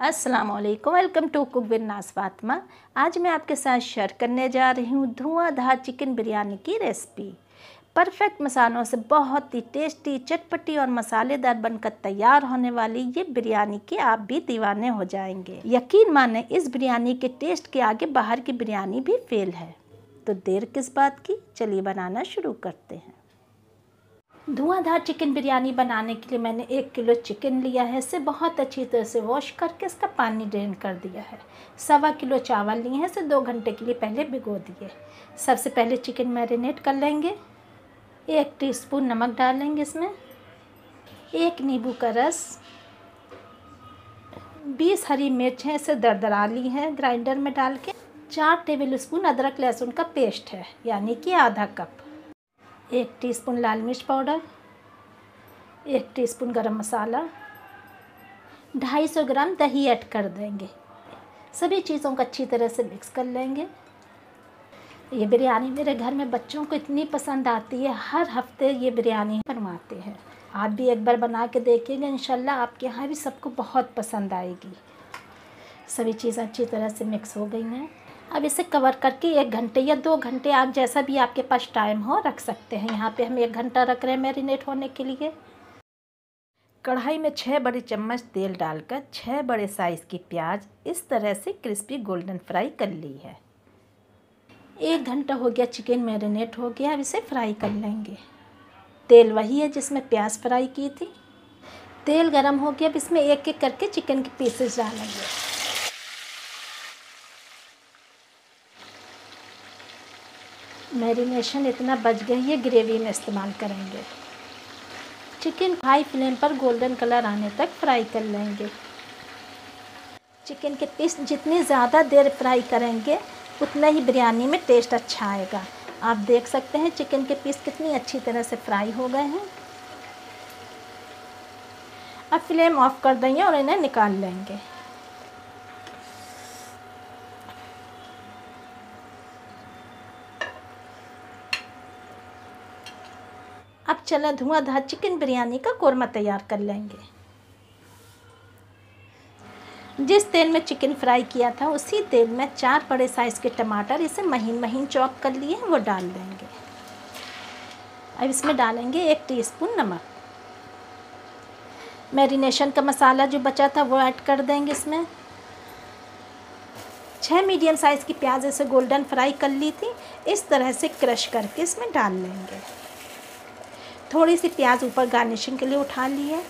अस्सलाम वालेकुम, welcome to cook with Naaz Fatima. आज मैं आपके साथ शेयर करने जा रही हूँ धुआंधार चिकन बिरयानी की रेसिपी। परफेक्ट मसालों से बहुत ही टेस्टी, चटपटी और मसालेदार बनकर तैयार होने वाली ये बिरयानी के आप भी दीवाने हो जाएंगे। यकीन माने इस बिरयानी के टेस्ट के आगे बाहर की बिरयानी भी फेल है। तो देर किस बात की, चलिए बनाना शुरू करते हैं। धुआंधार चिकन बिरयानी बनाने के लिए मैंने 1 किलो चिकन लिया है। इसे बहुत अच्छी तरह से वॉश करके इसका पानी ड्रेन कर दिया है। 1.25 किलो चावल लिए हैं, इसे 2 घंटे के लिए पहले भिगो दिए। सबसे पहले चिकन मैरिनेट कर लेंगे। 1 टीस्पून नमक डालेंगे इसमें, 1 नींबू का रस, 20 हरी मिर्च हैं, इसे दरदरा ली है ग्राइंडर में डाल के। 4 टेबल स्पून अदरक लहसुन का पेस्ट है, यानी कि आधा कप। 1 टीस्पून लाल मिर्च पाउडर, 1 टीस्पून गरम मसाला, 250 ग्राम दही ऐड कर देंगे। सभी चीज़ों को अच्छी तरह से मिक्स कर लेंगे। ये बिरयानी मेरे घर में बच्चों को इतनी पसंद आती है, हर हफ्ते ये बिरयानी बनवाते हैं। आप भी एक बार बना के देखिएगा, इंशाल्लाह आपके यहाँ भी सबको बहुत पसंद आएगी। सभी चीज़ें अच्छी तरह से मिक्स हो गई हैं। अब इसे कवर करके 1 घंटे या 2 घंटे, आप जैसा भी आपके पास टाइम हो रख सकते हैं। यहाँ पे हम 1 घंटा रख रहे हैं मैरिनेट होने के लिए। कढ़ाई में 6 बड़े चम्मच तेल डालकर 6 बड़े साइज़ की प्याज इस तरह से क्रिस्पी गोल्डन फ्राई कर ली है। 1 घंटा हो गया, चिकन मैरिनेट हो गया। अब इसे फ्राई कर लेंगे। तेल वही है जिसमें प्याज फ्राई की थी। तेल गरम हो गया, अब इसमें एक एक करके चिकन के पीसेस डालेंगे। मैरिनेशन इतना बच गई है, ग्रेवी में इस्तेमाल करेंगे। चिकन हाई फ्लेम पर गोल्डन कलर आने तक फ्राई कर लेंगे। चिकन के पीस जितनी ज़्यादा देर फ्राई करेंगे उतना ही बिरयानी में टेस्ट अच्छा आएगा। आप देख सकते हैं चिकन के पीस कितनी अच्छी तरह से फ्राई हो गए हैं। अब फ्लेम ऑफ कर देंगे और इन्हें निकाल लेंगे। अब चलें धुआंधार चिकन बिरयानी का कोरमा तैयार कर लेंगे। जिस तेल में चिकन फ्राई किया था उसी तेल में 4 बड़े साइज़ के टमाटर, इसे महीन महीन चॉप कर लिए हैं, वो डाल देंगे। अब इसमें डालेंगे 1 टीस्पून नमक। मैरिनेशन का मसाला जो बचा था वो ऐड कर देंगे इसमें। 6 मीडियम साइज़ की प्याज इसे गोल्डन फ्राई कर ली थी, इस तरह से क्रश करके इसमें डाल लेंगे। थोड़ी सी प्याज ऊपर गार्निशिंग के लिए उठा ली है।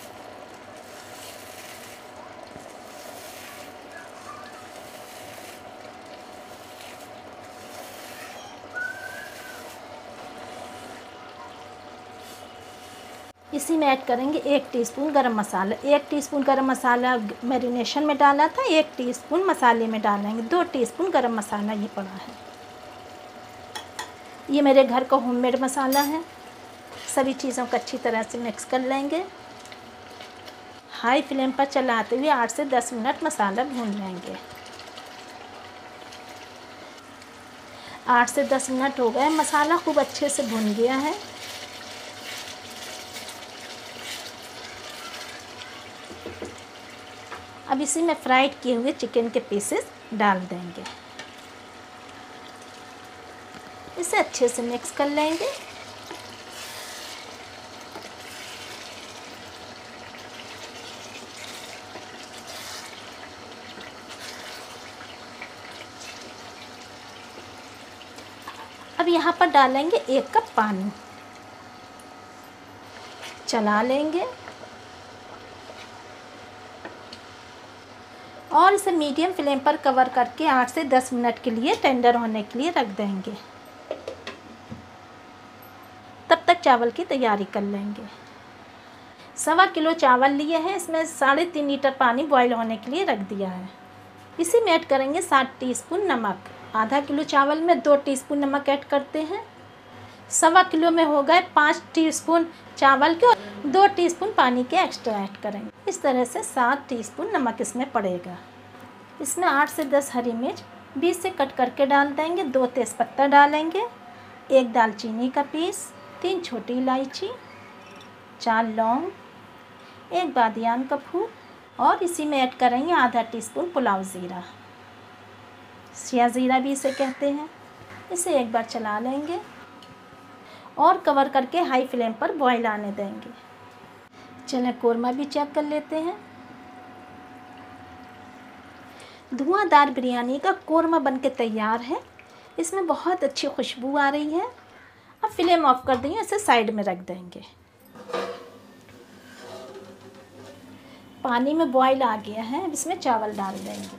इसी में ऐड करेंगे 1 टीस्पून गरम मसाला। 1 टीस्पून गरम मसाला मैरिनेशन में डाला था, 1 टीस्पून मसाले में डालेंगे। 2 टीस्पून गरम मसाला ये पड़ा है। ये मेरे घर का होममेड मसाला है। सभी चीज़ों को अच्छी तरह से मिक्स कर लेंगे। हाई फ्लेम पर चलाते हुए 8 से 10 मिनट मसाला भून लेंगे। 8 से 10 मिनट हो गए, मसाला खूब अच्छे से भुन गया है। अब इसी में फ्राइड किए हुए चिकन के पीसेस डाल देंगे। इसे अच्छे से मिक्स कर लेंगे। अब यहाँ पर डालेंगे 1 कप पानी, चला लेंगे और इसे मीडियम फ्लेम पर कवर करके 8 से 10 मिनट के लिए टेंडर होने के लिए रख देंगे। तब तक चावल की तैयारी कर लेंगे। 1.25 किलो चावल लिए हैं, इसमें 3.5 लीटर पानी बॉईल होने के लिए रख दिया है। इसी में ऐड करेंगे 7 टीस्पून नमक। आधा किलो चावल में 2 टीस्पून नमक ऐड करते हैं। 1.25 किलो में हो गए 5 टीस्पून चावल के, और 2 टीस्पून पानी के एक्स्ट्रा ऐड करेंगे। इस तरह से 7 टीस्पून नमक इसमें पड़ेगा। इसमें 8 से 10 हरी मिर्च बीच से कट करके डाल देंगे। 2 तेज़पत्ता डालेंगे, 1 दालचीनी का पीस, 3 छोटी इलायची, 4 लौंग, 1 बादियान का फूल और इसी में ऐड करेंगे आधा टीस्पून पुलाव ज़ीरा, सिया ज़ीरा भी इसे कहते हैं। इसे एक बार चला लेंगे और कवर करके हाई फ्लेम पर बॉईल आने देंगे। चलें कोरमा भी चेक कर लेते हैं। धुआंधार बिरयानी का कोरमा बनके तैयार है। इसमें बहुत अच्छी खुशबू आ रही है। अब फ्लेम ऑफ कर देंगे, इसे साइड में रख देंगे। पानी में बॉईल आ गया है, अब इसमें चावल डाल देंगे,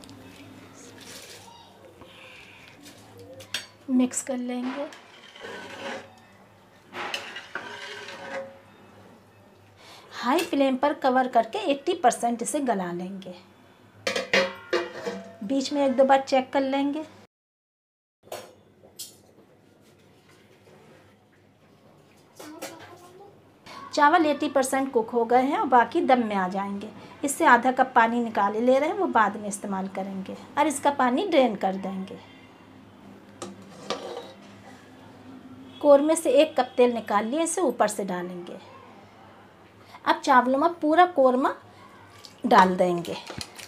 मिक्स कर लेंगे। हाई फ्लेम पर कवर करके 80% इसे गला लेंगे। बीच में एक दो बार चेक कर लेंगे। चावल 80% कुक हो गए हैं और बाकी दम में आ जाएंगे। इससे आधा कप पानी निकाल ले रहे हैं, वो बाद में इस्तेमाल करेंगे। और इसका पानी ड्रेन कर देंगे। कोरमे से 1 कप तेल निकाल लिए, इसे ऊपर से डालेंगे। अब चावलों में पूरा कोरमा डाल देंगे।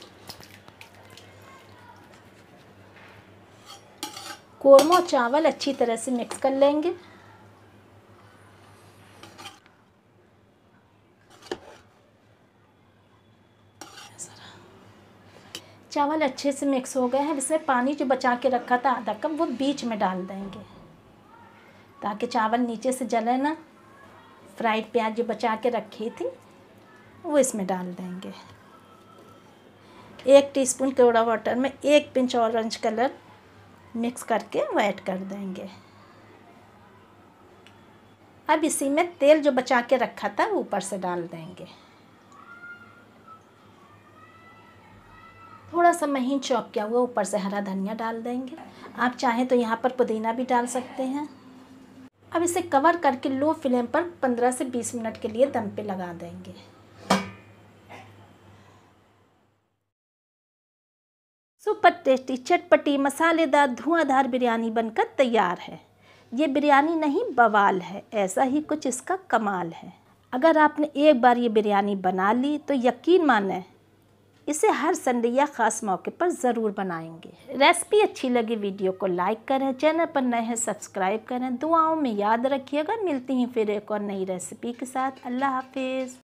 कोरमा और चावल अच्छी तरह से मिक्स कर लेंगे। चावल अच्छे से मिक्स हो गए हैं। इसमें पानी जो बचा के रखा था आधा कप, वो बीच में डाल देंगे ताकि चावल नीचे से जले ना। फ्राइड प्याज जो बचा के रखी थी वो इसमें डाल देंगे। 1 टीस्पून केवड़ा वाटर में 1 पिंच ऑरेंज कलर मिक्स करके वो ऐड कर देंगे। अब इसी में तेल जो बचा के रखा था ऊपर से डाल देंगे। थोड़ा सा महीन चॉप किया हुआ ऊपर से हरा धनिया डाल देंगे। आप चाहें तो यहाँ पर पुदीना भी डाल सकते हैं। अब इसे कवर करके लो फ्लेम पर 15 से 20 मिनट के लिए दम पे लगा देंगे। सुपर टेस्टी, चटपटी, मसालेदार, धुआंधार बिरयानी बनकर तैयार है। ये बिरयानी नहीं बवाल है, ऐसा ही कुछ इसका कमाल है। अगर आपने एक बार ये बिरयानी बना ली तो यकीन माने इसे हर संडे या ख़ास मौके पर ज़रूर बनाएंगे। रेसिपी अच्छी लगी वीडियो को लाइक करें, चैनल पर नए हैं सब्सक्राइब करें। दुआओं में याद रखिएगा। मिलती हैं फिर एक और नई रेसिपी के साथ। अल्लाह हाफिज़।